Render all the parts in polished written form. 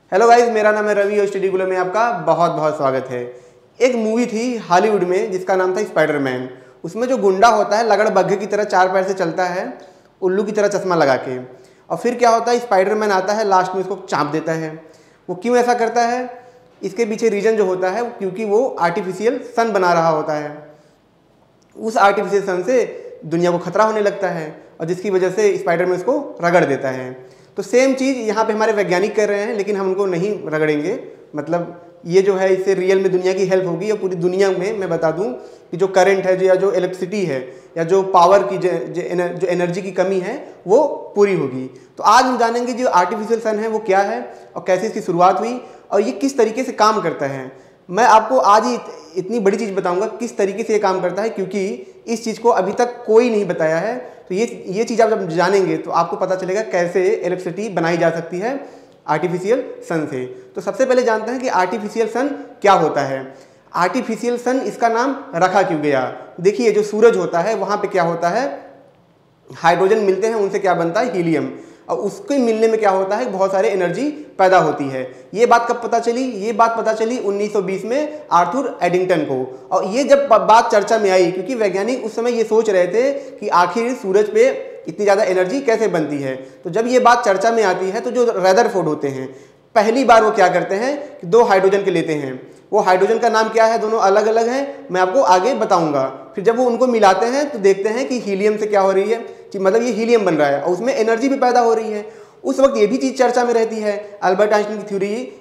Hello guys, मेरा नाम है रवि और स्टडी गुलो में आपका बहुत बहुत स्वागत है। एक मूवी थी हॉलीवुड में जिसका नाम था स्पाइडरमैन। उसमें जो गुंडा होता है लगड़ बग्घे की तरह चार पैर से चलता है, उल्लू की तरह चश्मा लगा के, और फिर क्या होता है, स्पाइडरमैन आता है, लास्ट में उसको चाँप देता है। वो क्यों ऐसा करता है, इसके पीछे रीज़न जो होता है क्योंकि वो आर्टिफिशियल सन बना रहा होता है। उस आर्टिफिशियल सन से दुनिया को खतरा होने लगता है और जिसकी वजह से स्पाइडरमैन उसको रगड़ देता है। तो सेम चीज़ यहाँ पे हमारे वैज्ञानिक कर रहे हैं, लेकिन हम उनको नहीं रगड़ेंगे। मतलब ये जो है, इससे रियल में दुनिया की हेल्प होगी और पूरी दुनिया में मैं बता दूं कि जो करंट है या जो इलेक्ट्रिसिटी है या जो पावर की जो एनर्जी की कमी है वो पूरी होगी। तो आज हम जानेंगे जो आर्टिफिशियल सन है वो क्या है और कैसे इसकी शुरुआत हुई और ये किस तरीके से काम करता है। मैं आपको आज ही इतनी बड़ी चीज़ बताऊंगा किस तरीके से ये काम करता है, क्योंकि इस चीज़ को अभी तक कोई नहीं बताया है। तो ये चीज़ आप जब जानेंगे तो आपको पता चलेगा कैसे इलेक्ट्रिसिटी बनाई जा सकती है आर्टिफिशियल सन से। तो सबसे पहले जानते हैं कि आर्टिफिशियल सन क्या होता है। आर्टिफिशियल सन, इसका नाम रखा क्यों गया। देखिए, जो सूरज होता है वहाँ पे क्या होता है, हाइड्रोजन मिलते हैं, उनसे क्या बनता है, हीलियम, और उसके मिलने में क्या होता है, बहुत सारे एनर्जी पैदा होती है। ये बात कब पता चली, ये बात पता चली 1920 में आर्थर एडिंगटन को। और ये जब बात चर्चा में आई, क्योंकि वैज्ञानिक उस समय ये सोच रहे थे कि आखिर सूरज पे इतनी ज़्यादा एनर्जी कैसे बनती है। तो जब ये बात चर्चा में आती है तो जो रदरफोर्ड होते हैं, पहली बार वो क्या करते हैं कि दो हाइड्रोजन के लेते हैं। वो हाइड्रोजन का नाम क्या है, दोनों अलग अलग हैं, मैं आपको आगे बताऊंगा। फिर जब वो उनको मिलाते हैं तो देखते हैं कि हीलियम से क्या हो रही है, कि मतलब ये हीलियम बन रहा है और उसमें एनर्जी भी पैदा हो रही है। उस वक्त ये भी चीज़ चर्चा में रहती है, अल्बर्ट आइंस्टाइन की थ्योरी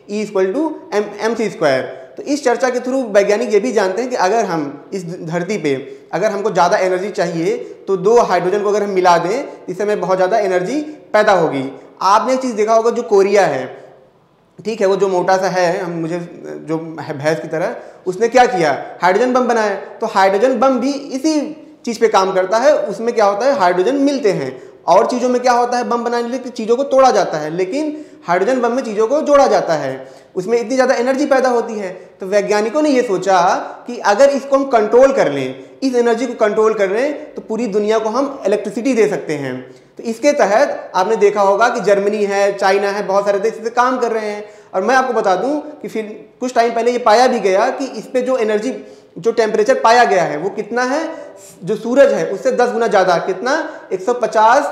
E=mc²। तो इस चर्चा के थ्रू वैज्ञानिक ये भी जानते हैं कि अगर हम इस धरती पे अगर हमको ज़्यादा एनर्जी चाहिए तो दो हाइड्रोजन को अगर हम मिला दें, इससे हमें बहुत ज़्यादा एनर्जी पैदा होगी। आपने एक चीज़ देखा होगा, जो कोरिया है, ठीक है, वो जो मोटा सा है, हम मुझे जो है भैंस की तरह, उसने क्या किया, हाइड्रोजन बम बनाया। तो हाइड्रोजन बम भी इसी चीज़ पे काम करता है। उसमें क्या होता है, हाइड्रोजन मिलते हैं। और चीज़ों में क्या होता है, बम बनाने के लिए चीज़ों को तोड़ा जाता है, लेकिन हाइड्रोजन बम में चीज़ों को जोड़ा जाता है, उसमें इतनी ज़्यादा एनर्जी पैदा होती है। तो वैज्ञानिकों ने ये सोचा कि अगर इसको हम कंट्रोल कर लें, इस एनर्जी को कंट्रोल कर लें, तो पूरी दुनिया को हम इलेक्ट्रिसिटी दे सकते हैं। तो इसके तहत आपने देखा होगा कि जर्मनी है, चाइना है, बहुत सारे देश इस पर काम कर रहे हैं। और मैं आपको बता दूं कि फिर कुछ टाइम पहले ये पाया भी गया कि इस पे जो एनर्जी, जो टेम्परेचर पाया गया है वो कितना है, जो सूरज है उससे 10 गुना ज़्यादा, कितना, 150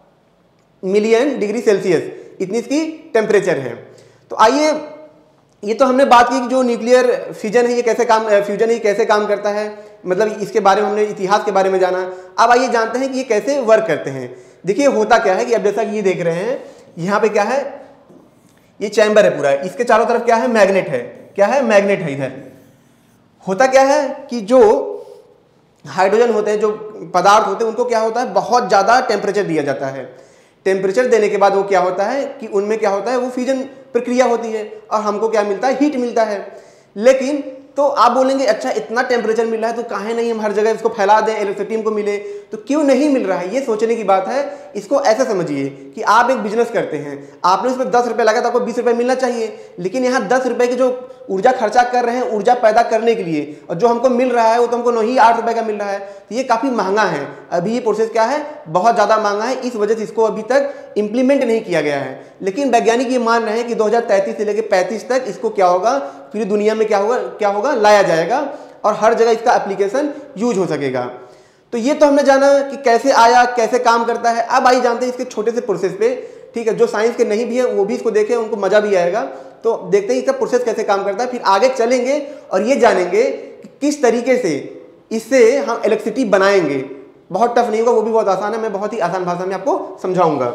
मिलियन डिग्री सेल्सियस, इतनी इसकी टेम्परेचर है। तो आइए, ये तो हमने बात की कि जो न्यूक्लियर फ्यूजन है ये कैसे काम करता है, मतलब इसके बारे में हमने इतिहास के बारे में जाना। अब आइए जानते हैं कि ये कैसे वर्क करते हैं। देखिए, होता क्या है कि अब जैसा कि ये देख रहे हैं, यहाँ पे क्या है, ये चैम्बर है पूरा, इसके चारों तरफ क्या है, मैग्नेट है। क्या है, मैग्नेट है। इधर होता क्या है कि जो हाइड्रोजन होते हैं, जो पदार्थ होते हैं, उनको क्या होता है, बहुत ज़्यादा टेम्परेचर दिया जाता है। टेम्परेचर देने के बाद वो क्या होता है कि उनमें क्या होता है, वो फ्यूजन प्रक्रिया होती है और हमको क्या मिलता है, हीट मिलता है। लेकिन तो आप बोलेंगे, अच्छा इतना टेम्परेचर मिल रहा है तो काहे नहीं हम हर जगह इसको फैला दें, इलेक्ट्रिसिटी हमको मिले। तो क्यों नहीं मिल रहा है, ये सोचने की बात है। इसको ऐसा समझिए कि आप एक बिजनेस करते हैं, आपने उसमें 10 रुपये लगा तो आपको 20 रुपये मिलना चाहिए, लेकिन यहाँ 10 रुपये की जो ऊर्जा खर्चा कर रहे हैं ऊर्जा पैदा करने के लिए, और जो हमको मिल रहा है वो तो हमको नहीं 8 रुपये का मिल रहा है। तो ये काफ़ी महंगा है। अभी ये प्रोसेस क्या है, बहुत ज़्यादा महंगा है, इस वजह से इसको अभी तक इम्प्लीमेंट नहीं किया गया है। लेकिन वैज्ञानिक ये मान रहे हैं कि 2033 से लेकर 35 तक इसको क्या होगा, पूरी दुनिया में क्या होगा, लाया जाएगा और हर जगह इसका एप्लीकेशन यूज हो सकेगा। तो ये तो हमने जाना कि कैसे आया, कैसे काम करता है। अब आइए जानते हैं इसके छोटे से प्रोसेस पे, ठीक है। जो साइंस के नहीं भी है वो भी इसको देखें, उनको मजा भी आएगा। तो देखते हैं इसका प्रोसेस कैसे काम करता है, फिर आगे चलेंगे और ये जानेंगे कि किस तरीके से इससे हम इलेक्ट्रिसिटी बनाएंगे। बहुत टफ नहीं होगा, वो भी बहुत आसान है, मैं बहुत ही आसान भाषा में आपको समझाऊंगा।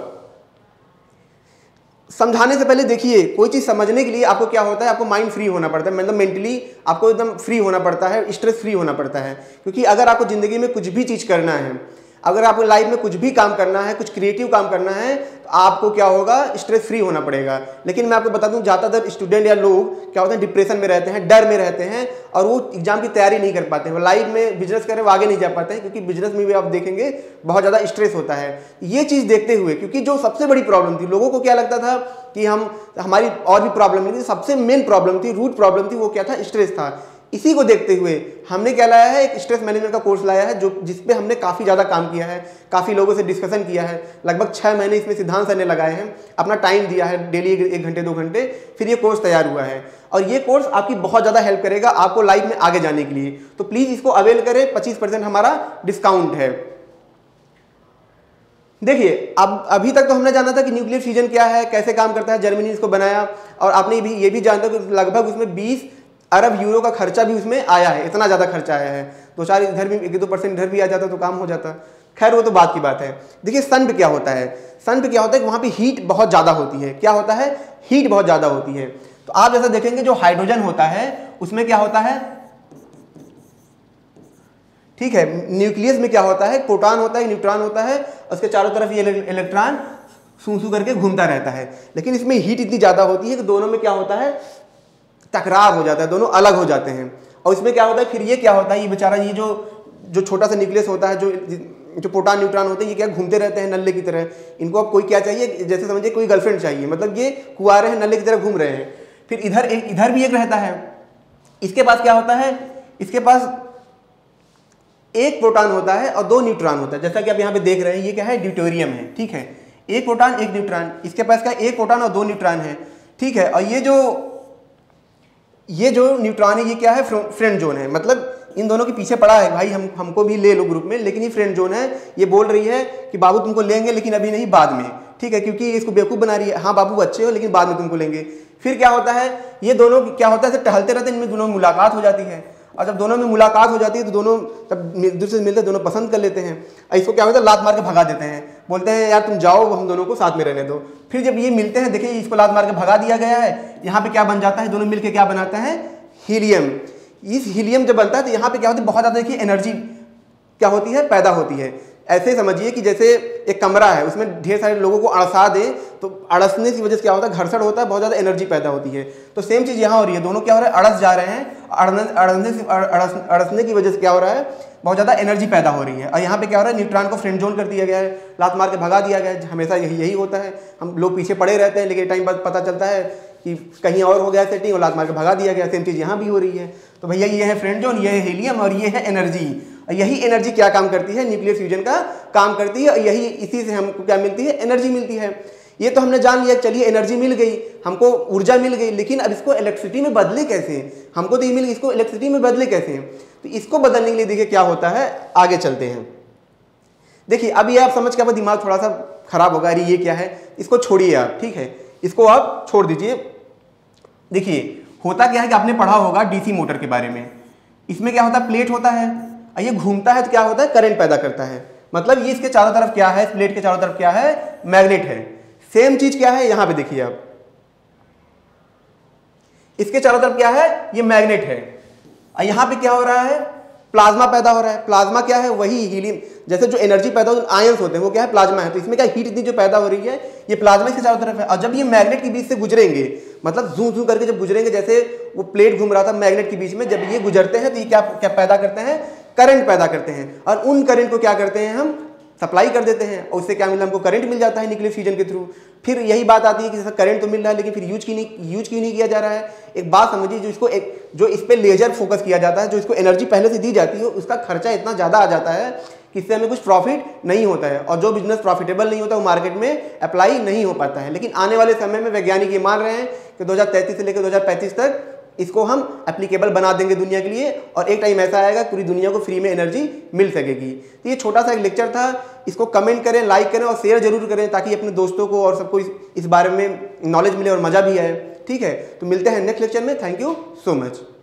समझाने से पहले देखिए, कोई चीज़ समझने के लिए आपको क्या होता है, आपको माइंड फ्री होना पड़ता है, मतलब मेंटली आपको एकदम फ्री होना पड़ता है, स्ट्रेस फ्री होना पड़ता है। क्योंकि अगर आपको ज़िंदगी में कुछ भी चीज़ करना है, अगर आपको लाइफ में कुछ भी काम करना है, कुछ क्रिएटिव काम करना है, तो आपको क्या होगा, स्ट्रेस फ्री होना पड़ेगा। लेकिन मैं आपको बता दूं, ज़्यादातर स्टूडेंट या लोग क्या होते हैं, डिप्रेशन में रहते हैं, डर में रहते हैं और वो एग्जाम की तैयारी नहीं कर पाते हैं। वो लाइफ में बिजनेस करें वो आगे नहीं जा पाते हैं, क्योंकि बिजनेस में भी आप देखेंगे बहुत ज़्यादा स्ट्रेस होता है। ये चीज़ देखते हुए, क्योंकि जो सबसे बड़ी प्रॉब्लम थी, लोगों को क्या लगता था कि हमारी और भी प्रॉब्लम नहीं थी, सबसे मेन प्रॉब्लम थी, रूट प्रॉब्लम थी, वो क्या था, स्ट्रेस था। इसी को देखते हुए हमने क्या लाया है, एक स्ट्रेस मैनेजमेंट का कोर्स लाया है, जो जिसपे हमने काफ़ी ज़्यादा काम किया है, काफ़ी लोगों से डिस्कशन किया है। लगभग 6 महीने इसमें सिद्धांत सर ने लगाए हैं, अपना टाइम दिया है, डेली 1 घंटे 2 घंटे, फिर ये कोर्स तैयार हुआ है। और ये कोर्स आपकी बहुत ज़्यादा हेल्प करेगा आपको लाइफ में आगे जाने के लिए। तो प्लीज़ इसको अवेल करें, 25% हमारा डिस्काउंट है। देखिए, अब अभी तक तो हमने जाना था कि न्यूक्लियर फ्यूजन क्या है, कैसे काम करता है, जर्मनी ने इसको बनाया, और आपने भी ये भी जाना कि लगभग उसमें 20 अरब यूरो का खर्चा भी उसमें आया है। इतना ज़्यादा खर्चा आया है, 2-4 इधर भी 1-2% इधर भी आ जाता तो काम हो जाता। खैर वो तो बात की बात है। देखिए सन पे क्या होता है, सन पे क्या होता है कि वहाँ पे हीट बहुत ज़्यादा होती है। क्या होता है, हीट बहुत ज़्यादा होती है। तो आप जैसा देखेंगे जो हाइड्रोजन होता है उसमें क्या होता है, ठीक है, न्यूक्लियस में क्या होता है, प्रोटॉन होता है, न्यूट्रॉन होता है, उसके चारों तरफ ये इलेक्ट्रॉन सूं करके घूमता रहता है। लेकिन इसमें हीट इतनी ज़्यादा होती है कि दोनों में क्या होता है, टकराव हो जाता है, दोनों अलग हो जाते हैं। और इसमें क्या होता है, फिर ये क्या होता है, ये बेचारा ये जो छोटा सा न्यूक्लियस होता है, जो प्रोटॉन न्यूट्रॉन होते हैं, ये क्या घूमते रहते हैं नल्ले की तरह। इनको अब कोई क्या चाहिए, जैसे समझिए कोई गर्लफ्रेंड चाहिए, मतलब ये कुंवारे हैं, नल्ले की तरह घूम रहे हैं। फिर इधर भी एक रहता है, इसके पास क्या होता है, इसके पास एक प्रोटॉन होता है और 2 न्यूट्रॉन होता है। जैसा कि आप यहाँ पे देख रहे हैं, ये क्या है, ड्यूटेरियम है, ठीक है, एक प्रोटॉन एक न्यूट्रॉन। इसके पास क्या, एक प्रोटॉन और 2 न्यूट्रॉन है, ठीक है। और ये जो न्यूट्रॉन है, ये क्या है, फ्रेंड जोन है, मतलब इन दोनों के पीछे पड़ा है, भाई हमको भी ले लो ग्रुप में, लेकिन ये फ्रेंड जोन है। ये बोल रही है कि बाबू तुमको लेंगे, लेकिन अभी नहीं, बाद में, ठीक है, क्योंकि इसको बेवकूफ़ बना रही है। हाँ बाबू अच्छे हो, लेकिन बाद में तुमको लेंगे। फिर क्या होता है, ये दोनों क्या होता है, टहलते रहते हैं, इनमें दोनों मुलाकात हो जाती है। और जब दोनों में मुलाकात हो जाती है तो दोनों तब एक दूसरे से मिलते, दोनों पसंद कर लेते हैं। और इसको क्या होता है, लात मार के भगा देते हैं, बोलते हैं यार तुम जाओ, हम दोनों को साथ में रहने दो। फिर जब ये मिलते हैं, देखिए इसको लात मार के भगा दिया गया है, यहाँ पे क्या बन जाता है, दोनों मिलकर क्या बनाते हैं, हीलियम। इस हीलियम जब बनता है तो यहाँ पे क्या होती है, बहुत ज़्यादा देखिए एनर्जी क्या होती है, पैदा होती है। ऐसे समझिए कि जैसे एक कमरा है, उसमें ढेर सारे लोगों को अड़सा दें, तो अड़सने की वजह से क्या होता है, घर्षण होता है, बहुत ज़्यादा एनर्जी पैदा होती है। तो सेम चीज़ यहाँ हो रही है, दोनों क्या हो रहा है, अड़स जा रहे हैं, अड़सने की वजह से क्या हो रहा है, बहुत ज़्यादा एनर्जी पैदा हो रही है। और यहाँ पे क्या हो रहा है, न्यूट्रॉन को फ्रेंड जोन कर दिया गया है, लात मार के भगा दिया गया है। हमेशा यही होता है, हम लोग पीछे पड़े रहते हैं, लेकिन टाइम बाद पता चलता है कि कहीं और हो गया सेटिंग और लात मार के भगा दिया गया। सेम चीज़ यहाँ भी हो रही है। तो भैया ये है फ्रेंड जोन, ये है हीलियम और ये है एनर्जी। यही एनर्जी क्या काम करती है, न्यूक्लियर फ्यूजन का काम करती है। यही इसी से हमको क्या मिलती है, एनर्जी मिलती है। ये तो हमने जान लिया, चलिए एनर्जी मिल गई, हमको ऊर्जा मिल गई, लेकिन अब इसको इलेक्ट्रिसिटी में बदले कैसे, हमको तो ये मिल गई, इसको इलेक्ट्रिसिटी में बदले कैसे। तो इसको बदलने के लिए देखिए क्या होता है, आगे चलते हैं। देखिए अब ये आप समझ के आपका दिमाग थोड़ा सा खराब होगा, अरे ये क्या है, इसको छोड़िए आप, ठीक है, इसको आप छोड़ दीजिए। देखिए होता क्या है कि आपने पढ़ा होगा डीसी मोटर के बारे में। इसमें क्या होता है, प्लेट होता है, ये घूमता है तो क्या होता है, करंट पैदा करता है। मतलब ये इसके चारों तरफ क्या है, इस प्लेट के चारों तरफ क्या है, मैग्नेट है। सेम चीज क्या है, यहां पे देखिए आप, इसके चारों तरफ क्या है, ये मैग्नेट है। और यहां पे क्या हो रहा है, प्लाज्मा पैदा हो रहा है। प्लाज्मा क्या है, वही हीलियम, जैसे जो एनर्जी पैदा हो, आयंस होते हैं, वो क्या है, प्लाज्मा है। तो इसमें क्या हीट इतनी जो पैदा हो रही है, ये प्लाज्मा इसके चारों तरफ है। और जब ये मैग्नेट के बीच से गुजरेंगे, मतलब जू जू करके जब गुजरेंगे, जैसे वो प्लेट घूम रहा था मैग्नेट के बीच में, जब ये गुजरते हैं तो ये क्या पैदा करते हैं, करंट पैदा करते हैं। और उन करंट को क्या करते हैं, हम सप्लाई कर देते हैं, और उससे क्या मिला, हमको करंट मिल जाता है न्यूक्लियर फ्यूजन के थ्रू। फिर यही बात आती है कि जैसा करंट तो मिल रहा है, लेकिन फिर यूज क्यों नहीं किया जा रहा है। एक बात समझिए, जो इस पे लेजर फोकस किया जाता है, जो इसको एनर्जी पहले से दी जाती है, उसका खर्चा इतना ज़्यादा आ जाता है कि इससे हमें कुछ प्रॉफिट नहीं होता है। और जो बिजनेस प्रॉफिटेबल नहीं होता वो मार्केट में अप्लाई नहीं हो पाता है। लेकिन आने वाले समय में वैज्ञानिक ये मान रहे हैं कि 2033 से लेकर 2035 तक इसको हम एप्लीकेबल बना देंगे दुनिया के लिए, और एक टाइम ऐसा आएगा पूरी दुनिया को फ्री में एनर्जी मिल सकेगी। तो ये छोटा सा एक लेक्चर था, इसको कमेंट करें, लाइक करें और शेयर जरूर करें, ताकि अपने दोस्तों को और सबको इस बारे में नॉलेज मिले और मज़ा भी आए। ठीक है, तो मिलते हैं नेक्स्ट लेक्चर में। Thank you so much.